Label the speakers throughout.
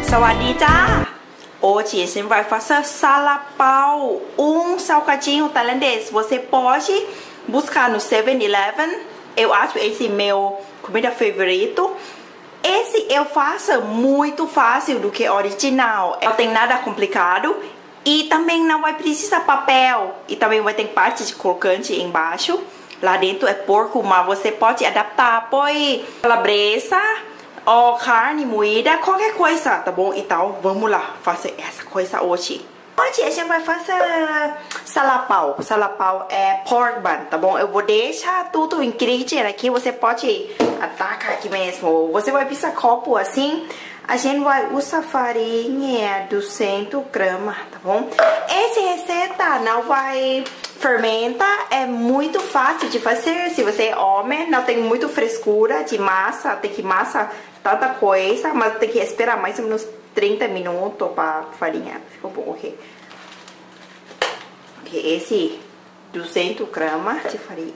Speaker 1: สวัสดีจ้า Hoje a gente vai fazer salapau, salgadinho tailandês. Você pode buscar no 7-Eleven. Eu acho esse meu comida favorito. Esse eu faço muito fácil do que original. Não tem nada complicado. E também não vai precisar papel. E também vai ter parte de crocante embaixo. Lá dentro é porco, mas você pode adaptar. Põe calabresa ou carne moída, qualquer coisa, tá bom? Então, vamos lá fazer essa coisa hoje. Hoje a gente vai fazer salapau. Salapau é pork bun, tá bom? Eu vou deixar tudo ingrediente aqui. Você pode atacar aqui mesmo. Você vai precisar copo assim. A gente vai usar farinha 200 gramas, tá bom? Essa receita não vai fermentar, é muito fácil de fazer. Se você é homem, não tem muito frescura de massa, tem que massa tanta coisa, mas tem que esperar mais ou menos 30 minutos para farinha. Ficou bom, ok? Ok, esse 200 gramas de farinha.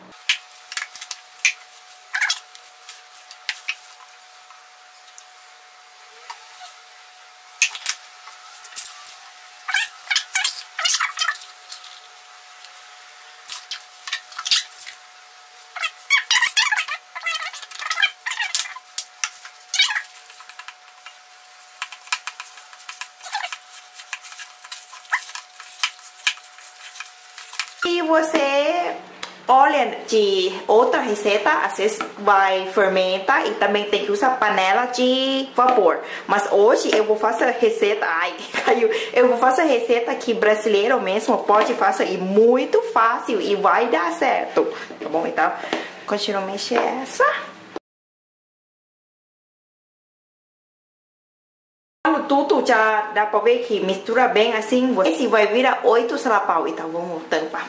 Speaker 1: Se você olha de outra receita, às vezes vai fermentar e também tem que usar panela de vapor. Mas hoje eu vou fazer receita, caiu. Eu vou fazer receita que brasileiro mesmo pode fazer e muito fácil e vai dar certo. Tá bom? Então, continua a mexer essa. Quando tudo já dá pra ver que mistura bem assim, esse vai virar 8 salapau. Então vamos tampar.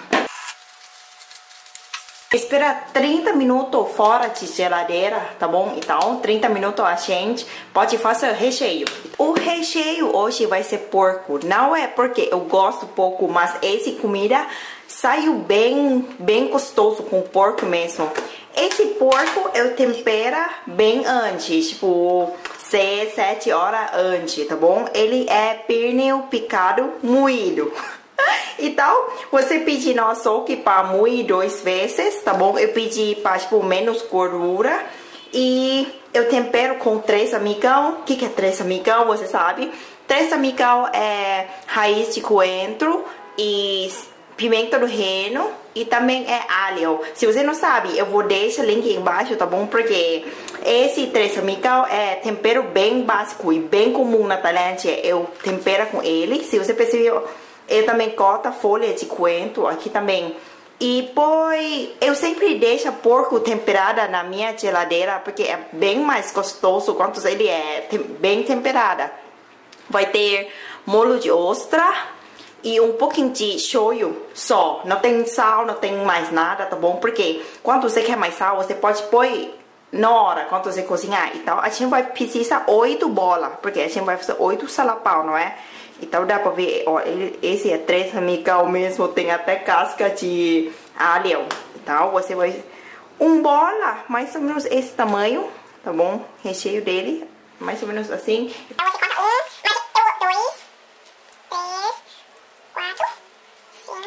Speaker 1: Espera 30 minutos fora de geladeira, tá bom? Então 30 minutos a gente pode fazer recheio. O recheio hoje vai ser porco. Não é porque eu gosto pouco, mas essa comida saiu bem gostoso com porco mesmo. Esse porco eu tempero bem antes, tipo 6, 7 horas antes, tá bom? Ele é pernil picado moído. Então, você pede no açougue para moer 2 vezes, tá bom? Eu pedi para, tipo, menos gordura. E eu tempero com 3 amigão. O que é 3 amigão? Você sabe? 3 amigão é raiz de coentro e pimenta do reino. E também é alho. Se você não sabe, eu vou deixar o link embaixo, tá bom? Porque esse 3 amigão é tempero bem básico e bem comum na Tailândia. Eu tempero com ele. Se você percebeu, eu também corto a folha de coentro aqui também. E depois eu sempre deixo porco temperada na minha geladeira, porque é bem mais gostoso quando ele é bem temperada. Vai ter molho de ostra e um pouquinho de shoyu só. Não tem sal, não tem mais nada, tá bom? Porque quando você quer mais sal, você pode pôr na hora, quando você cozinhar. Então a gente vai precisar 8 bolas, porque a gente vai fazer 8 salapau, não é? Então dá pra ver, ó, esse é 3 amigão mesmo, tem até casca de alho. Então você vai... bola, mais ou menos esse tamanho, tá bom? Recheio dele, mais ou menos assim.
Speaker 2: Então você corta 1, mais 2, 3, 4, 5,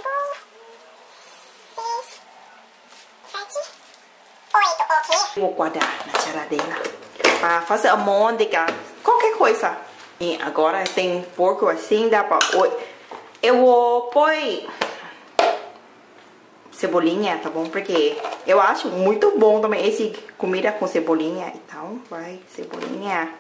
Speaker 2: 6, 7, 8, ok?
Speaker 1: Vou guardar na geladeira para fazer almôndega, qualquer coisa. E agora tem porco assim, dá pra... Eu vou pôr cebolinha, tá bom? Porque eu acho muito bom também esse comida com cebolinha. Então, vai cebolinha.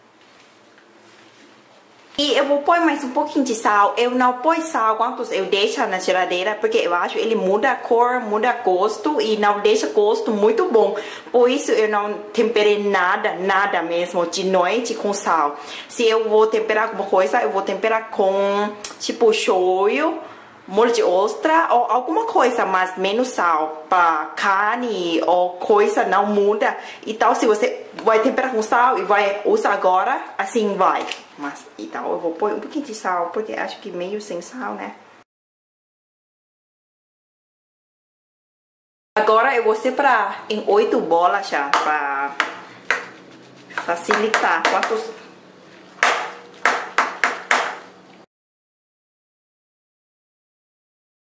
Speaker 1: E eu vou pôr mais um pouquinho de sal. Eu não põe sal quando eu deixo na geladeira, porque eu acho ele muda a cor, muda gosto e não deixa gosto muito bom. Por isso eu não temperei nada mesmo de noite com sal. Se eu vou temperar alguma coisa, eu vou temperar com tipo shoyu, molho de ostra ou alguma coisa, mas menos sal. Para carne ou coisa não muda. Então se você vai temperar com sal e vai usar agora, assim vai. Mas então eu vou pôr um pouquinho de sal, porque acho que meio sem sal, né? Agora eu vou separar em 8 bolas já, para facilitar.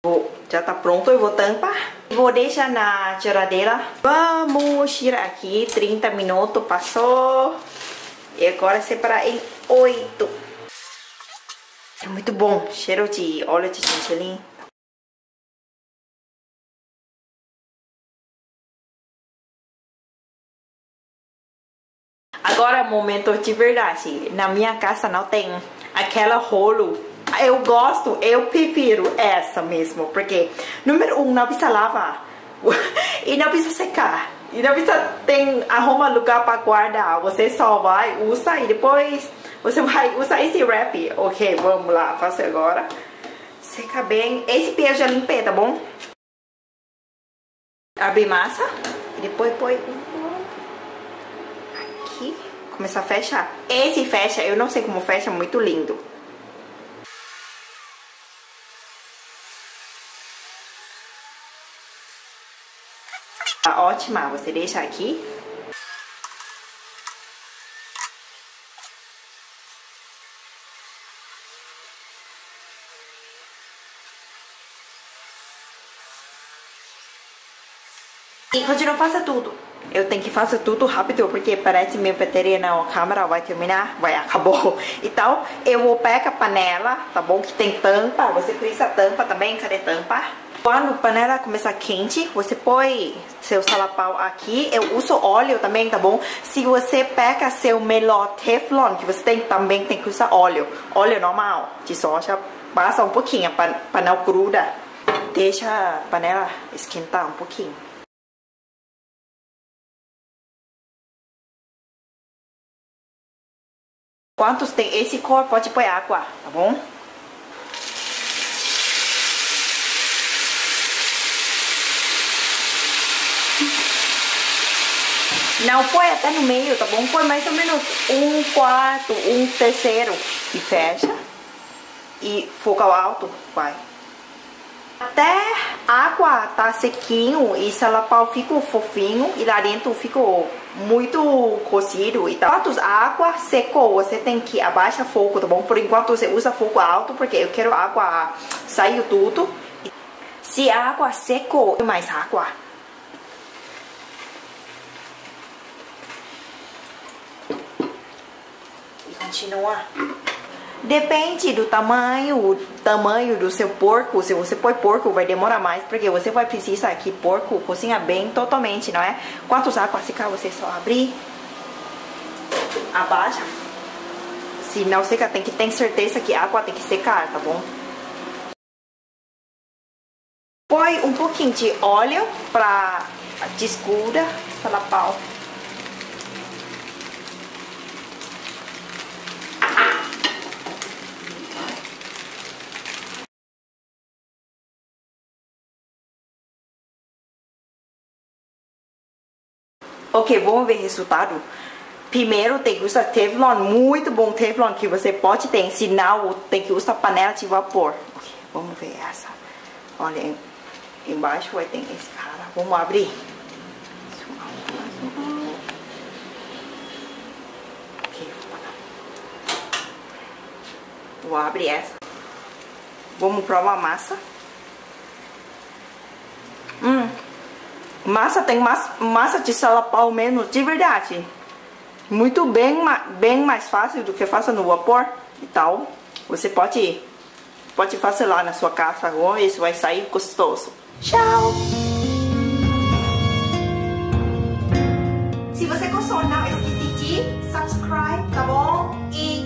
Speaker 1: Já tá pronto, eu vou tampar. Vou deixar na geladeira. Vamos tirar aqui, 30 minutos passou. E agora separar em 8. É muito bom, cheiro de óleo de gergelim. Agora é o momento de verdade. Na minha casa não tem aquela rolo. Eu gosto, eu prefiro essa mesmo. Porque, número 1, não precisa lavar. E não precisa secar. E não precisa arrumar lugar para guardar. Você só vai, usa e depois você vai usar esse wrap. Ok, vamos lá, faço agora. Seca bem. Esse pé eu já limpei, tá bom? Abre massa. E depois põe aqui. Começar a fechar. Esse fecha, eu não sei como fecha, muito lindo. Tá ótima, você deixa aqui. E continua, faça tudo. Eu tenho que fazer tudo rápido, porque parece que minha bateria na câmera vai terminar, acabou. Então, eu vou pegar a panela, tá bom? Que tem tampa, você precisa tampa também, cadê tampa? Quando a panela começar quente, você põe seu salapau aqui. Eu uso óleo também, tá bom? Se você pega seu meló Teflon, que você também tem que usar óleo. Óleo normal, de soja, passa um pouquinho para não gruda. Deixa a panela esquentar um pouquinho. Quantos tem esse cor, pode pôr água, tá bom? Não põe até no meio, tá bom? Põe mais ou menos 1/4, 1/3 e fecha. E fogo alto, vai. Até a água tá sequinho e salapau ficou fofinho e lá dentro ficou muito cozido e tal. Enquanto a água secou, você tem que abaixar fogo, tá bom? Por enquanto você usa fogo alto, porque eu quero a água sair tudo. Se a água secou, mais água. Continua. Depende do tamanho do seu porco. Se você põe porco, vai demorar mais, porque você vai precisar que porco cozinha bem totalmente, não é? Quantos águas secar, você só abrir, abaixa. Se não seca, tem que ter certeza que a água tem que secar, tá bom? Põe um pouquinho de óleo para desgrudar salapau. Ok, vamos ver o resultado. Primeiro tem que usar Teflon, muito bom Teflon que você pode ter, senão tem que usar panela de vapor. Ok, vamos ver essa. Olha, embaixo vai ter esse cara. Vamos abrir. Ok, vou abrir essa. Vamos provar a massa. Massa tem massa de salapau mesmo, de verdade. Muito bem mais fácil do que faça no vapor e tal. Você pode fazer lá na sua casa, isso vai sair gostoso. Tchau! Se você gostou, não esqueça de subscribe, tá bom? E